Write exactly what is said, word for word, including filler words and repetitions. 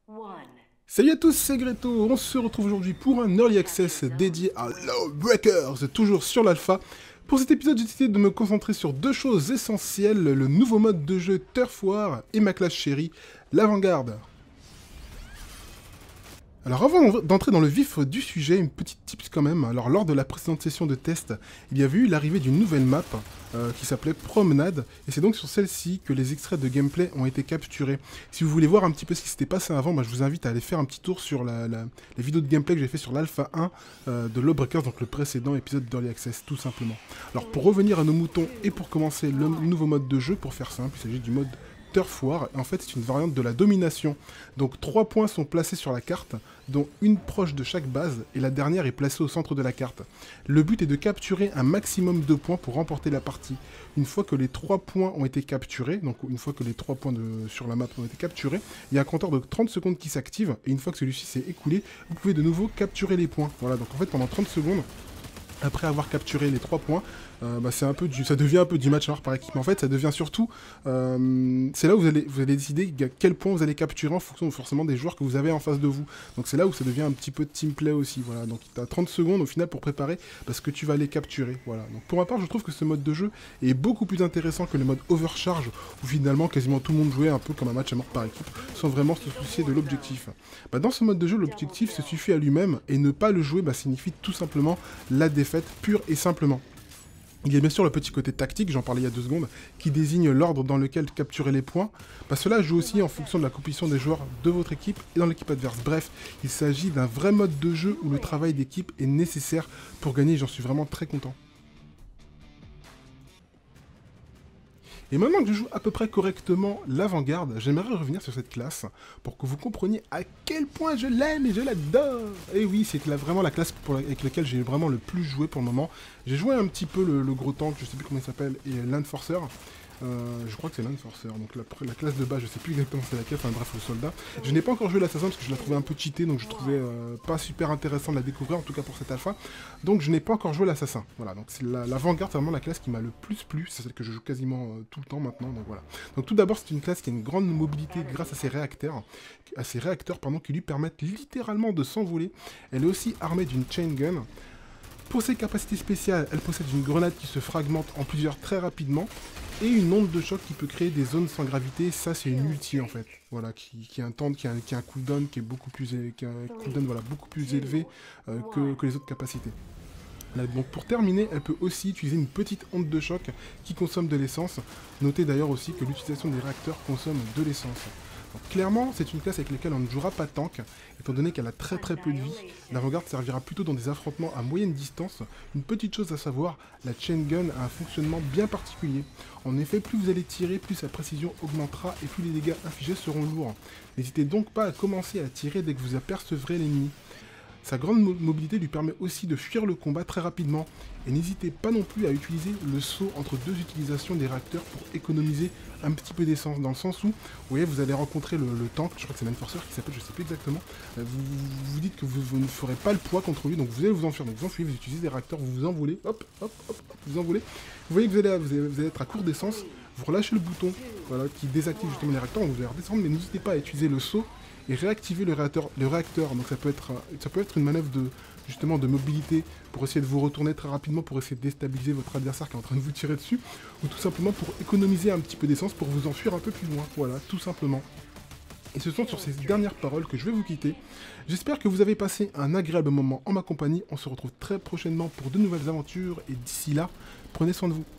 Salut à tous, c'est Greto, on se retrouve aujourd'hui pour un Early Access dédié à Lawbreakers, toujours sur l'alpha. Pour cet épisode, j'ai décidé de me concentrer sur deux choses essentielles, le nouveau mode de jeu Turf War et ma classe chérie, l'avant-garde. Alors avant d'entrer dans le vif du sujet, une petite tips quand même. Alors lors de la précédente session de test, il y avait eu l'arrivée d'une nouvelle map euh, qui s'appelait Promenade, et c'est donc sur celle-ci que les extraits de gameplay ont été capturés. Si vous voulez voir un petit peu ce qui s'était passé avant, bah, je vous invite à aller faire un petit tour sur la, la, la vidéo de gameplay que j'ai fait sur l'Alpha un euh, de Lawbreakers, donc le précédent épisode d'Early Access, tout simplement. Alors pour revenir à nos moutons et pour commencer le nouveau mode de jeu, pour faire simple, il s'agit du mode Turf War, et en fait c'est une variante de la domination. Donc trois points sont placés sur la carte, dont une proche de chaque base, et la dernière est placée au centre de la carte. Le but est de capturer un maximum de points pour remporter la partie. Une fois que les trois points ont été capturés, donc une fois que les trois points de, sur la map ont été capturés, il y a un compteur de trente secondes qui s'active, et une fois que celui-ci s'est écoulé, vous pouvez de nouveau capturer les points. Voilà, donc en fait pendant trente secondes, après avoir capturé les trois points, euh, bah c'est un peu du, ça devient un peu du match alors par équipe. Mais en fait, ça devient surtout, euh, c'est là où vous allez, vous allez décider à quel point vous allez capturer en fonction forcément des joueurs que vous avez en face de vous. Donc c'est là où ça devient un petit peu de team play aussi. Voilà. Donc tu as trente secondes au final pour préparer parce que tu vas les capturer. Voilà. Donc pour ma part, je trouve que ce mode de jeu est beaucoup plus intéressant que le mode Overcharge où finalement quasiment tout le monde jouait un peu comme un match à mort par équipe sans vraiment se soucier de l'objectif. Bah, dans ce mode de jeu, l'objectif se suffit à lui-même et ne pas le jouer bah, signifie tout simplement la défaite pure et simplement. Il y a bien sûr le petit côté tactique, j'en parlais il y a deux secondes, qui désigne l'ordre dans lequel capturer les points. Bah, cela joue aussi en fonction de la composition des joueurs de votre équipe et dans l'équipe adverse. Bref, il s'agit d'un vrai mode de jeu où le travail d'équipe est nécessaire pour gagner, j'en suis vraiment très content. Et maintenant que je joue à peu près correctement l'avant-garde, j'aimerais revenir sur cette classe pour que vous compreniez à quel point je l'aime et je l'adore. Et oui, c'est la, vraiment la classe pour la, avec laquelle j'ai vraiment le plus joué pour le moment. J'ai joué un petit peu le, le gros tank, je sais plus comment il s'appelle, et l'enforcer. Euh, je crois que c'est l'enforcer, donc la, la classe de base, je sais plus exactement c'est laquelle, enfin bref, le soldat. Je n'ai pas encore joué l'assassin parce que je la trouvais un peu cheatée, donc je trouvais euh, pas super intéressant de la découvrir, en tout cas pour cette alpha. Donc je n'ai pas encore joué l'assassin. Voilà, donc c'est l'avant-garde, c'est vraiment la classe qui m'a le plus plu, c'est celle que je joue quasiment euh, tout le temps maintenant, donc voilà. Donc tout d'abord, c'est une classe qui a une grande mobilité grâce à ses réacteurs, à ses réacteurs pardon, qui lui permettent littéralement de s'envoler. Elle est aussi armée d'une chain gun. Pour ses capacités spéciales, elle possède une grenade qui se fragmente en plusieurs très rapidement et une onde de choc qui peut créer des zones sans gravité. Ça, c'est une ulti en fait, voilà, qui, qui a un temps, qui a, qui a un cooldown qui est beaucoup plus, qui a un cooldown, voilà, beaucoup plus élevé euh, que, que les autres capacités. Là, donc pour terminer, elle peut aussi utiliser une petite onde de choc qui consomme de l'essence. Notez d'ailleurs aussi que l'utilisation des réacteurs consomme de l'essence. Donc, clairement, c'est une classe avec laquelle on ne jouera pas tank, étant donné qu'elle a très très peu de vie. L'avant-garde servira plutôt dans des affrontements à moyenne distance. Une petite chose à savoir, la chain gun a un fonctionnement bien particulier. En effet, plus vous allez tirer, plus sa précision augmentera et plus les dégâts infligés seront lourds. N'hésitez donc pas à commencer à tirer dès que vous apercevrez l'ennemi. Sa grande mobilité lui permet aussi de fuir le combat très rapidement. Et n'hésitez pas non plus à utiliser le saut entre deux utilisations des réacteurs pour économiser un petit peu d'essence. Dans le sens où, vous voyez, vous allez rencontrer le, le tank, je crois que c'est l'enforcer qui s'appelle, je sais plus exactement. Vous, vous vous dites que vous, vous ne ferez pas le poids contre lui, donc vous allez vous enfuir. Donc vous enfuyez, vous utilisez des réacteurs, vous vous envolez, hop, hop, hop, hop, vous envolez. Vous voyez que vous allez, vous allez, vous allez être à court d'essence, vous relâchez le bouton, voilà, qui désactive justement les réacteurs, donc vous allez redescendre, mais n'hésitez pas à utiliser le saut et réactiver le réacteur, le réacteur. Donc ça peut être, ça peut être une manœuvre de, justement, de mobilité pour essayer de vous retourner très rapidement, pour essayer de déstabiliser votre adversaire qui est en train de vous tirer dessus, ou tout simplement pour économiser un petit peu d'essence pour vous enfuir un peu plus loin. Voilà, tout simplement. Et ce sont sur ces dernières paroles que je vais vous quitter. J'espère que vous avez passé un agréable moment en ma compagnie. On se retrouve très prochainement pour de nouvelles aventures, et d'ici là, prenez soin de vous.